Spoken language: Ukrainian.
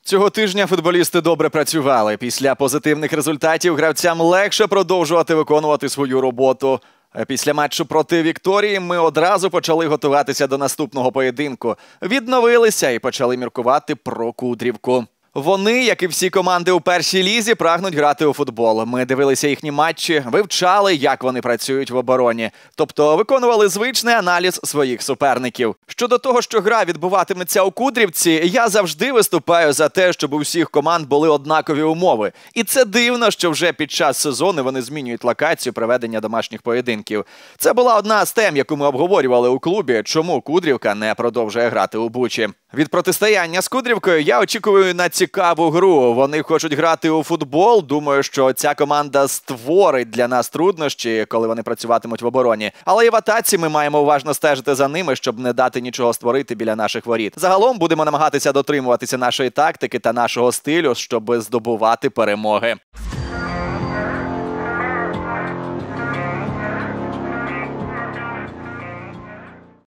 Цього тижня футболісти добре працювали. Після позитивних результатів гравцям легше продовжувати виконувати свою роботу. Після матчу проти Вікторії ми одразу почали готуватися до наступного поєдинку. Відновилися і почали міркувати про Кудрівку. Вони, як і всі команди у першій лізі, прагнуть грати у футбол. Ми дивилися їхні матчі, вивчали, як вони працюють в обороні. Тобто виконували звичний аналіз своїх суперників. Щодо того, що гра відбуватиметься у Кудрівці, я завжди виступаю за те, щоб у всіх команд були однакові умови. І це дивно, що вже під час сезону вони змінюють локацію проведення домашніх поєдинків. Це була одна з тем, яку ми обговорювали у клубі, чому Кудрівка не продовжує грати у Бучі. Від протистояння з Кудрівкою я очікую на цікаву гру. Вони хочуть грати у футбол. Думаю, що ця команда створить для нас труднощі, коли вони працюватимуть в обороні. Але і в атаці ми маємо уважно стежити за ними, щоб не дати нічого створити біля наших воріт. Загалом будемо намагатися дотримуватися нашої тактики та нашого стилю, щоб здобувати перемоги.